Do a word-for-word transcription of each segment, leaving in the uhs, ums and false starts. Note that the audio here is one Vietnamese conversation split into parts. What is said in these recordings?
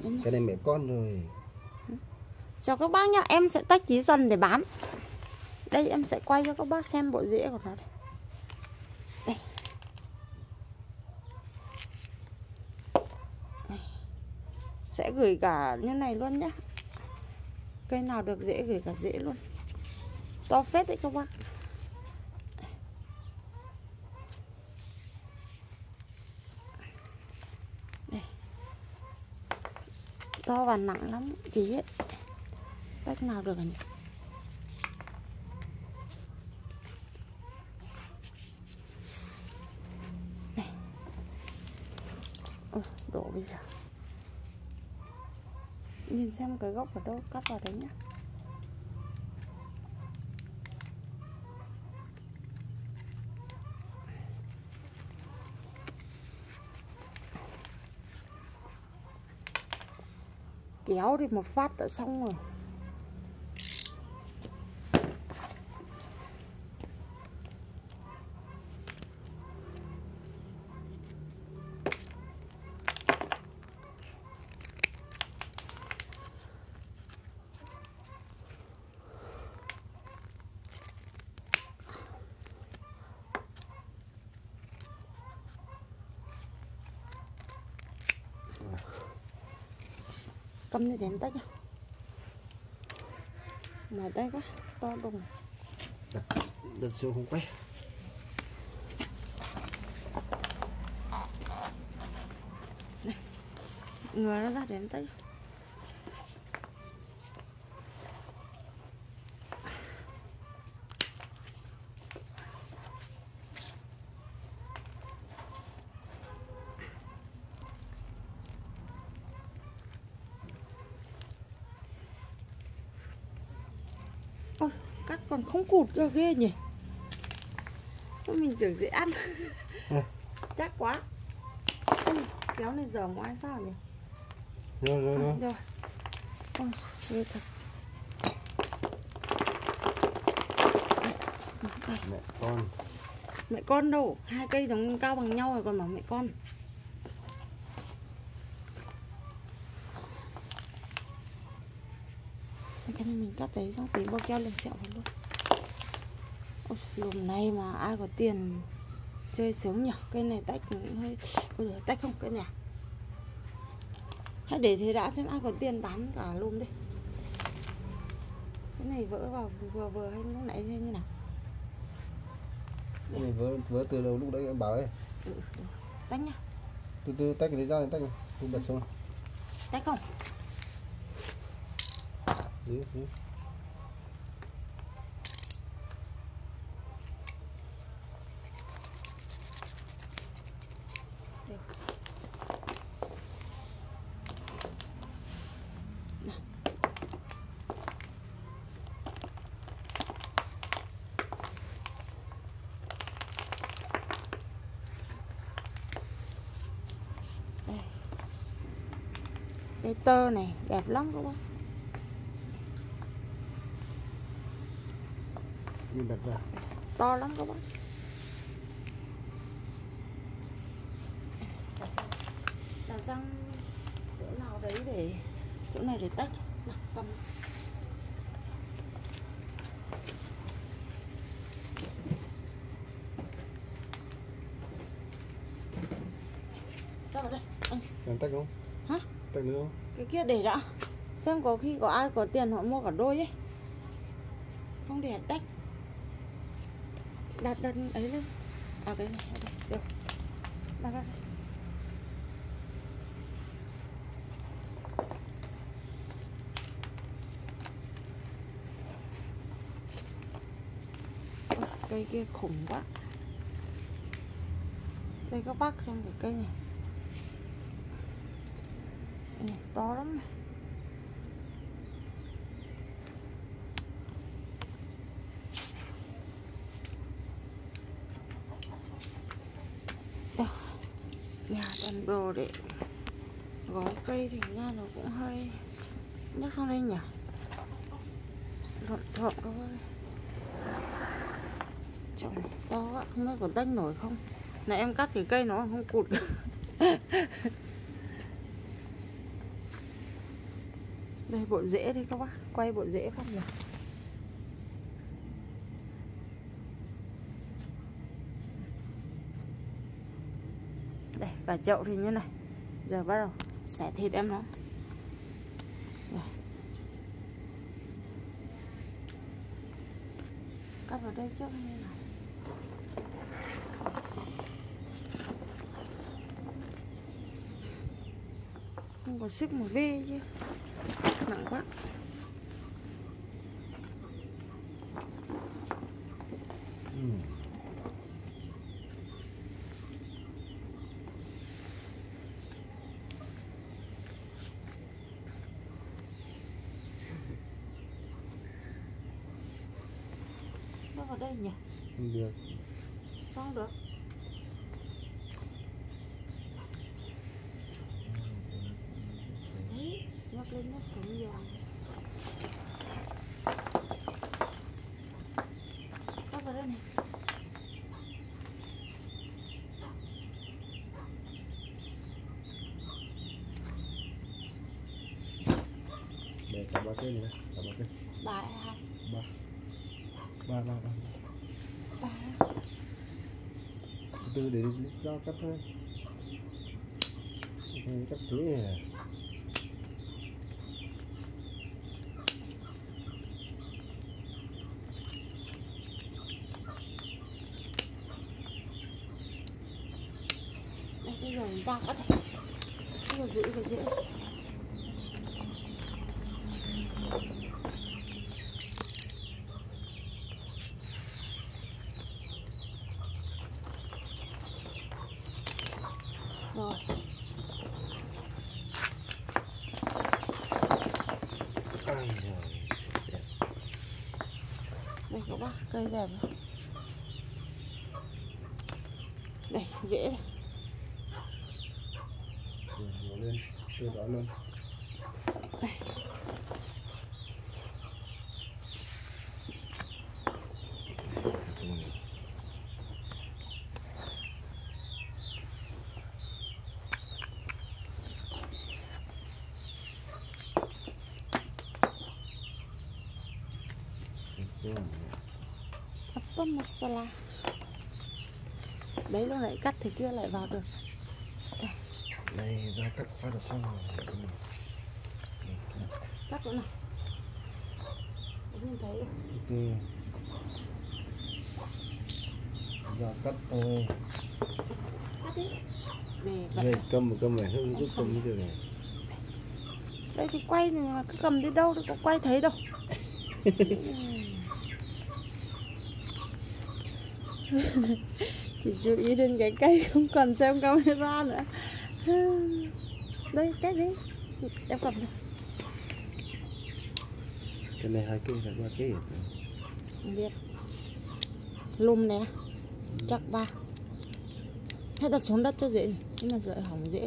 Cái này mẹ con rồi. Chào các bác nhá, em sẽ tách tí dần để bán. Đây em sẽ quay cho các bác xem bộ rễ của nó đây. Đây. Đây. Sẽ gửi cả như này luôn nhá. Cây nào được rễ gửi cả rễ luôn. To phết đấy các bác. Đây. To và nặng lắm, chỉ biết tách nào được nhỉ. Này. Ôi, đổ bây giờ. Nhìn xem cái gốc ở đâu, cắt vào đấy nhá. Kéo thì một phát đã xong rồi. Cầm đi để em tách nhá. Mở tay quá, to đùng. Đợt siêu không quay. Này, ngừa nó ra để em tách. Ôi, cắt còn không cụt cơ ghê nhỉ. Mình tưởng dễ ăn. À. Chắc quá. Ôi, kéo này giờ ngoài sao nhỉ. Rồi rồi rồi. À, rồi. Ôi, ghê thật. Đây. Mẹ con. Mẹ con đâu, hai cây giống cao bằng nhau rồi còn bảo mẹ con. Cái này mình cắt đấy xong tí bao keo lên sẹo vào luôn. Ôi, lùm này mà ai có tiền chơi sớm nhỉ. Cây này tách cũng hơi. Ôi giời, tách không cây này à? Hãy để thế đã xem ai có tiền bán cả lùm đi. Cái này vỡ vào vừa vừa hay lúc nãy hay như nào? Cái này vỡ, vỡ từ đầu lúc đấy em bảo ấy. Ừ, tách nhá. Từ từ tách cái đấy ra này, tách này. Từ đặt xuống. Tách không? Giữ, giữ. Được. Nào. Đây. Cái tơ này đẹp lắm các bác. Nhìn đặt ra. To lắm các bác. Là răng chỗ nào đấy để chỗ này để tách. Nào, cầm. Cho vào đây anh. Em tách không? Hả? Tách nữa không? Cái kia để đã. Xem có khi có ai có tiền họ mua cả đôi ấy. Không để tách. Đặt đặt ấy lên. À cái này, đây, được. Đặt đặt. Ôi, cây kia khủng quá. Đây các bác xem cái cây này. Này, to lắm này. Đâu. Nhà toàn đồ để gói cây thì ra nó cũng hơi nhắc sang đây nhỉ. Lộn thộn các bác. Trồng to quá, không biết có tách nổi không. Này em cắt cái cây nó không cụt. Đây bộ rễ đây các bác, quay bộ rễ phát nhỉ. Đây, cả chậu thì như này. Giờ bắt đầu xẻ thịt em nó. Đây. Cắt vào đây trước như này. Không có sức mà bê chứ. Nặng quá. Ừ. Nó vào đây nhỉ? Không được. Sao không được? Đấy, nhấc lên nhấc xuống nhiều. Cắt vào đây này. Để cả ba cái này, cả ba cái. Ba hay hai? Ba. Ba, ba, ba. Ba. Từ để dao cắt thôi. Không cắt thế này. Đây, bây giờ mình ra cắt này. Bây giờ giữ cái dễ. Rồi. Ai giời. Đây các bác, cây đẹp rồi. Đây, dễ này. Rồi, lên, từ đó luôn. Đây. Appa masala. Đấy lúc nãy cắt thì kia lại vào được. Đây. Đây, dao cắt phát là xong rồi. Cắt chỗ nào? Không thấy đâu. Ok. Dao cắt thôi. Cắt đi. Để Đây, cầm một cầm này hơi giúp cầm như được này. đây thì quay thì mà cứ cầm đi đâu đâu có quay thấy đâu. Chỉ chú ý đến cái cây không cần xem camera nữa. Đây cái đấy em cầm cho. Cái này hai cây phải ba cây. Không biết. Lùm nè. Chắc ba. Thế đặt xuống đất cho dễ. Nhưng mà sợ hỏng dễ.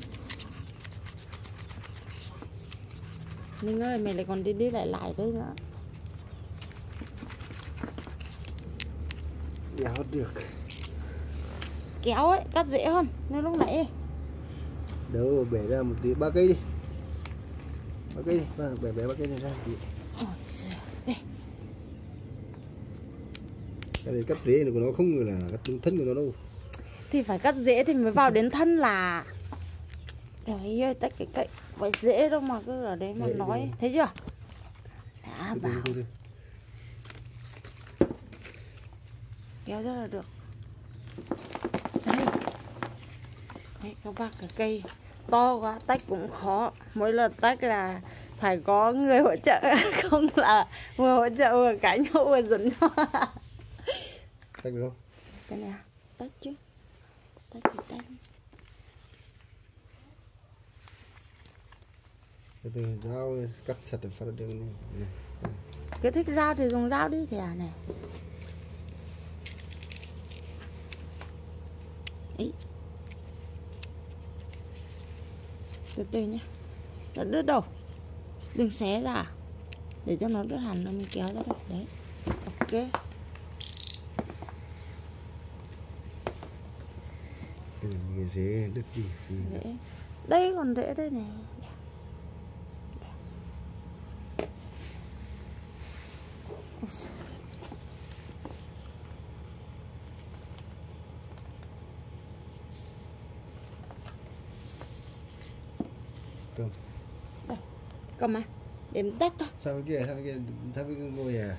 Ninh ơi, mày lại còn đi đi lại lại đấy nữa. Đéo được. Kéo ấy, cắt dễ hơn nên lúc nãy. Đâu, bẻ ra một tí, ba cây đi. Ba cây đi, ba, bẻ bẻ ba cây này ra tí. Ôi giời, Cái này cắt rễ này của nó không là cắt thân của nó đâu. thì phải cắt dễ thì mới vào đến thân là. Trời ơi, tách cái cậy phải dễ đâu mà cứ ở đấy mà Đấy, nói. đấy. Thấy chưa? Đã Từ từ, bảo từ từ. kéo rất là được. Đây. Đấy, các bác cái cây to quá, tách cũng khó. Mỗi lần tách là phải có người hỗ trợ, không là vừa hỗ trợ vừa cãi nhau vừa giận nhau. Tách được không? Cái này à? Tách chứ. Tách thì tách. Từ từ, dao cắt chặt được phát được này. Cứ thích dao thì dùng dao đi thẻ này. Ý. Từ từ nhá. Đừng đứt đầu. Đừng xé ra. Để cho nó đứt hẳn nó mình kéo ra thôi. Đấy. Ok. Cái này rễ đứt đi. Rễ. Đây còn rễ đây này. Cầm. Đây. Cầm à? Để mình tách thôi. Sao cái kia, sao cái kia, sao cái ngôi à?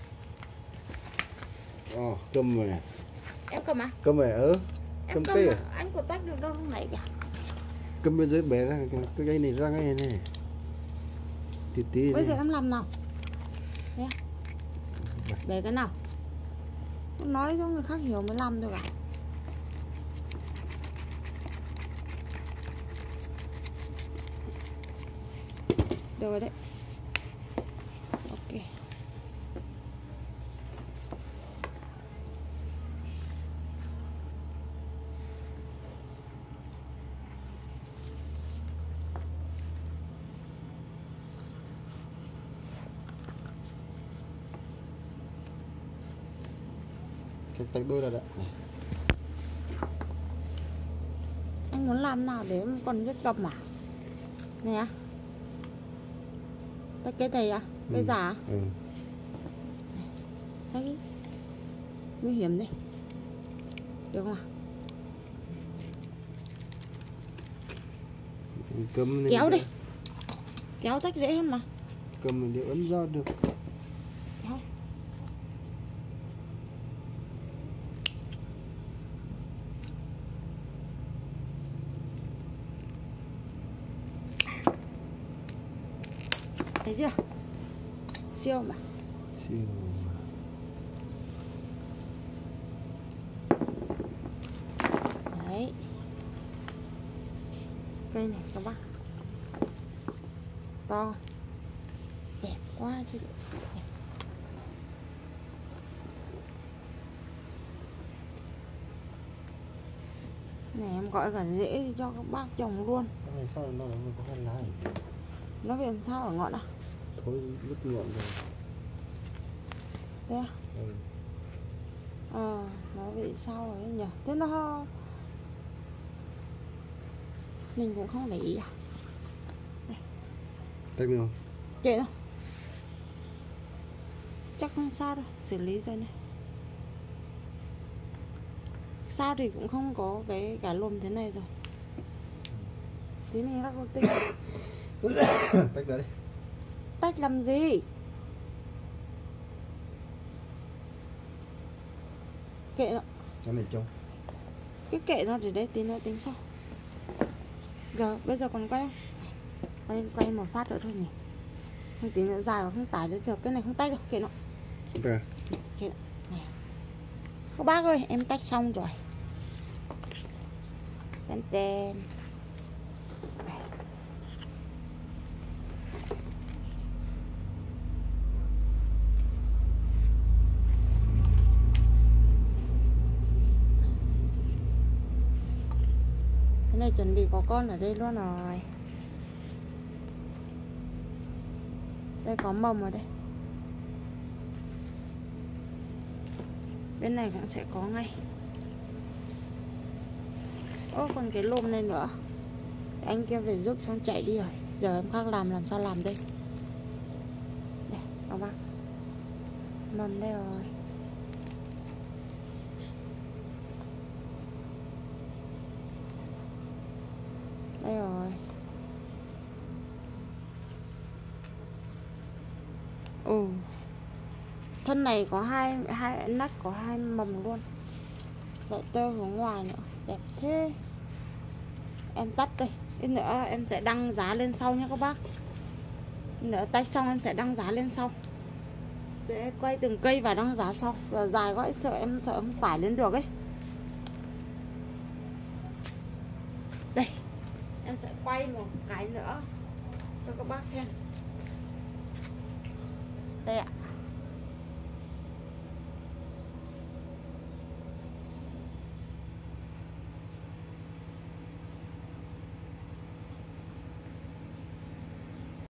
Ồ, cầm rồi. Em cầm à? Cầm rồi, ừ. Em Cầm cầm cây mà, à? anh có tách được đâu lúc này cả. Cầm bên dưới bẻ ra cái cây này ra ngay này. Tí tí. Bây này. giờ em làm nào? Thế à? Để cái nào? Nói cho người khác hiểu mới làm được à? Được rồi đấy. Ok. Cái tách đôi là đã. Anh muốn làm nào để em còn biết cầm à? Này à? Tách cái này à? Cái Ừ. giả à? Ừ. Đấy. Nguy hiểm đấy. Được không ạ? Cầm Kéo đi. Kéo tách dễ hơn mà. Cầm đều ấn ra được. Kéo. Thấy chưa? Siêu mà. Siêu. Đấy. Cây này các bác. To. Đẹp quá chứ. Đẹp. Này em gọi cả rễ cho các bác trồng luôn. Cái này sao nó nó có hai lá này? Nó bị làm sao ở ngọn à? Thôi vứt ngọn rồi. Thế à? Ừ. Ờ, nó bị sao rồi nhỉ? Thế nó mình cũng không để ý à? Tách được không? Kệ đâu. Chắc không sao đâu, xử lý rồi này. Sao thì cũng không có cái cả lùm thế này rồi. Tí mình lắc tinh. Tách ra đi. Tách làm gì? Kệ nó. Cái này trông. Cứ kệ nó để đấy tí nữa tính sau. Giờ bây giờ còn quay không? Quay, quay một phát nữa thôi nhỉ. Không tí nữa dài và không tải lên được. Cái này không tách đâu, kệ nó. Ok. Kệ nó. Này. Các bác ơi, em tách xong rồi. Tên tên. Cái này chuẩn bị có con ở đây luôn rồi. Đây có mầm ở đây. Bên này cũng sẽ có ngay. Ô còn cái lùm này nữa. Anh kia phải giúp xong chạy đi rồi. Giờ em khác làm làm sao làm đây. Đây các bác. Mầm đây rồi. Đây rồi. Ừ. Thân này có hai hai nách có hai mầm luôn. Lại tơ hướng ngoài nữa. Đẹp thế. Em tắt đây. Ít nữa em sẽ đăng giá lên sau nhé các bác. Ít nữa tách xong em sẽ đăng giá lên sau. Sẽ quay từng cây và đăng giá sau. Và dài quá sợ em sợ em tải lên được ấy. Đây. Em sẽ quay một cái nữa cho các bác xem. Đây ạ.